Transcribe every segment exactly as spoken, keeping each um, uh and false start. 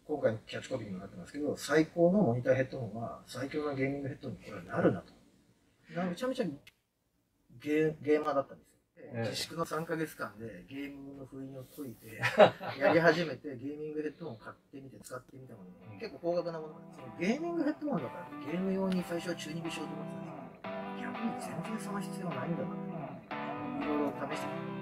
今回のキャッチコピーにもなってますけど、最高のモニターヘッドホンは最強のゲーミングヘッドホンにこれはなるなと。めちゃめちゃゲーゲーマーだったんですよ。自粛のさんかげつかんでゲームの封印を解いてやり始めて、ゲーミングヘッドホンを買ってみて使ってみたもの、うん、結構高額なものなんですけど、ゲーミングヘッドホンだからゲーム用に最初はチューニングしようと思ってたんですけど、逆に全然その必要ないんだなっていろいろ試してみて。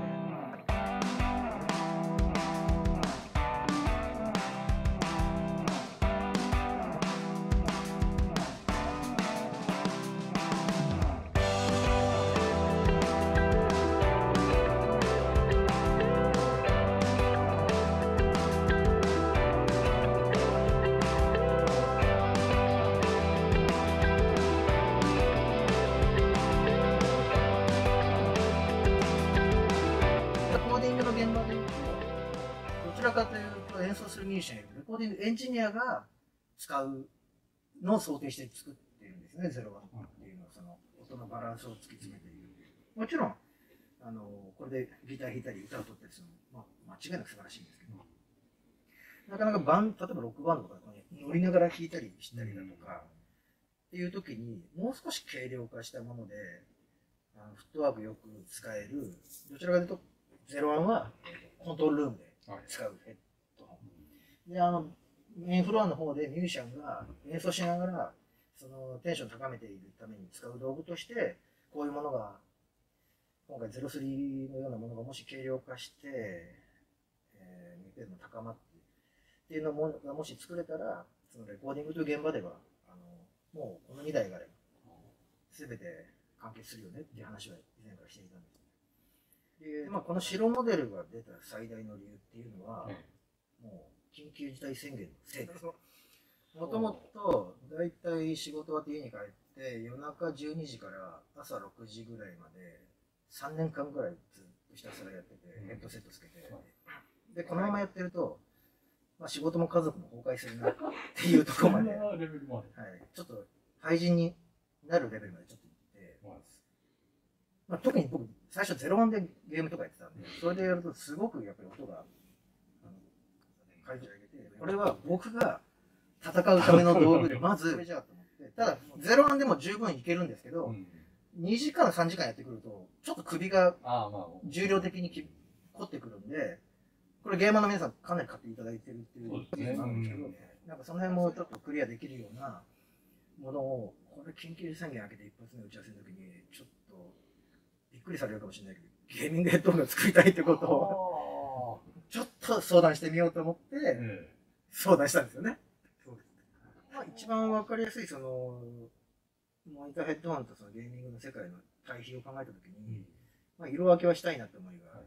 どちらかというと演奏するミュージシャンよりレコーディングエンジニアが使うのを想定して作っているんですね、ゼロワンっていうのは。その音のバランスを突き詰めている。もちろんあのこれでギター弾いたり歌を取ったりするのも、まあ、間違いなく素晴らしいんですけど、なかなかバン例えばロックバンドとか乗りながら弾いたりしたりだとかっていう時に、もう少し軽量化したものであのフットワークよく使える、どちらかというとゼロワンはコントロールルームで使うヘッドホンで、あのメインフロアの方でミュージシャンが演奏しながらそのテンションを高めているために使う道具として、こういうものが今回ゼロスリーのようなものがもし軽量化して、えー、ミペードも高まってっていうのもがもし作れたら、そのレコーディングという現場ではあのもうこのにだいがあれば全て完結するよねっていう話は以前からしていたんです。で、まあ、この白モデルが出た最大の理由っていうのは、もう緊急事態宣言のせいです。もともとだいたい仕事終わって家に帰って夜中じゅうにじから朝ろくじぐらいまでさんねんかんぐらいずっとひたすらやってて、ヘッドセットつけて、でこのままやってると、まあ、仕事も家族も崩壊するなっていうところまで、はい、ちょっと廃人になるレベルまでちょっといって、まあ、特に僕最初ゼロワンでゲームとかやってたんで、それでやるとすごくやっぱり音が会場上げて、これは僕が戦うための道具でまずじゃあと思って、ただゼロワンでも十分いけるんですけど、にじかんさんじかんやってくるとちょっと首が重量的に凝ってくるんで、これゲーマーの皆さんかなり買っていただいてるっていうのがあるんですけど、なんかその辺もちょっとクリアできるようなものを、これ緊急宣言開けて一発目打ち合わせの時にちょっとびっくりされるかもしれないけど、ゲーミングヘッドホンが作りたいってことをちょっと相談してみようと思って相談したんですよね。まあ一番わかりやすいそのモニターヘッドホンとそのゲーミングの世界の対比を考えたときに、まあ色分けはしたいなって思いがあって、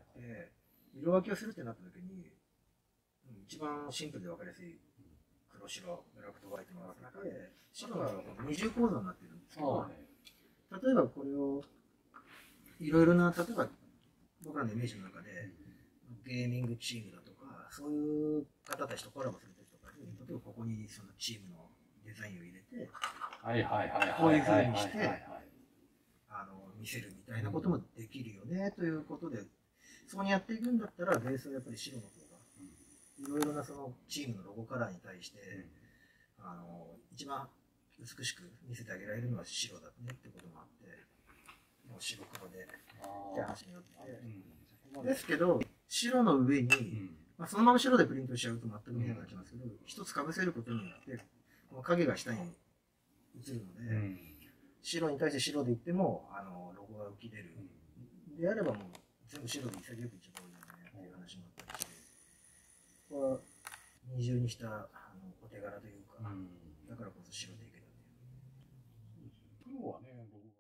色分けをするってなったときに一番シンプルでわかりやすい黒白ブラックとホワイトの中で、白が二重構造になってるんですけど、例えばこれをいろいろな、例えば僕らのイメージの中でゲーミングチームだとかそういう方たちとコラボするときとかに、例えばここにそのチームのデザインを入れてこういうふうにしてあの見せるみたいなこともできるよねということで、そこにやっていくんだったらベースはやっぱり白の方がいろいろなそのチームのロゴカラーに対してあの一番美しく見せてあげられるのは白だねってこともあって、もう白黒でって話になって、ですけど白の上に、まあ、そのまま白でプリントしちゃうと全く見えなくなっちゃいますけど、一つかぶせることによってこの影が下に映るので、うん、白に対して白でいってもあのロゴが浮き出る、うん、であればもう全部白で潔くいっちゃった方がいいよねっていう話もあったりして、ここは二重にしたあのお手柄というか、うん、だからこそ白でいけたっていう。黒はね、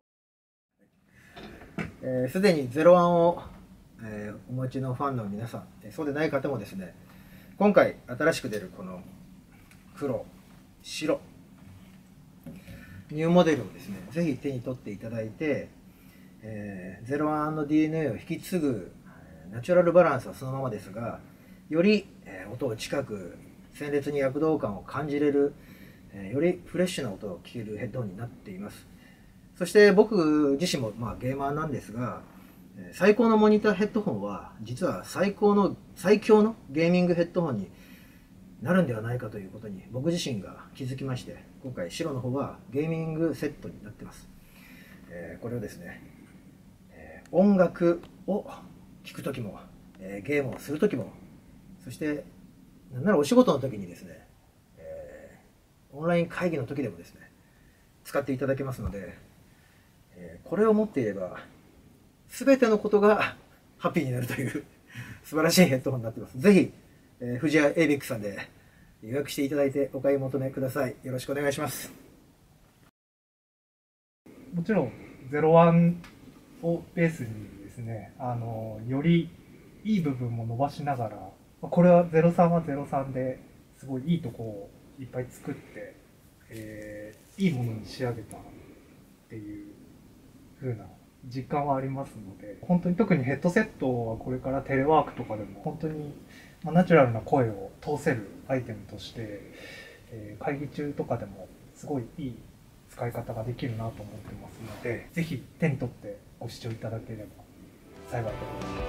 えー、すでにゼロワンを、えー、お持ちのファンの皆さん、そうでない方もですね、今回新しく出るこの黒白ニューモデルをですね、ぜひ手に取っていただいて、えー、ゼロワンの ディーエヌエー を引き継ぐナチュラルバランスはそのままですが、より、えー、音を近く鮮烈に躍動感を感じれる、えー、よりフレッシュな音を聴けるヘッドホンになっています。そして僕自身も、まあ、ゲーマーなんですが、最高のモニターヘッドホンは実は最高の最強のゲーミングヘッドホンになるんではないかということに僕自身が気づきまして、今回白の方はゲーミングセットになってます。えー、これをですね、えー、音楽を聴くときも、えー、ゲームをするときも、そしてなんならお仕事の時にですね、えー、オンライン会議の時でもですね使っていただけますので、えー、これを持っていれば全てのことがハッピーになるという素晴らしいヘッドホンになってます。ぜひ、えー、富士屋エイビックさんで予約していただいてお買い求めください。よろしくお願いします。 もちろんゼロワンをベースにですね、あのよりいい部分も伸ばしながら、これはゼロさんはゼロさんですごいいいとこをいっぱい作って、えー、いいものに仕上げたっていう風な実感はありますので、本当に特にヘッドセットはこれからテレワークとかでも本当にナチュラルな声を通せるアイテムとして、えー、会議中とかでもすごいいい使い方ができるなと思ってますので、ぜひ手に取ってご視聴いただければ幸いでございます。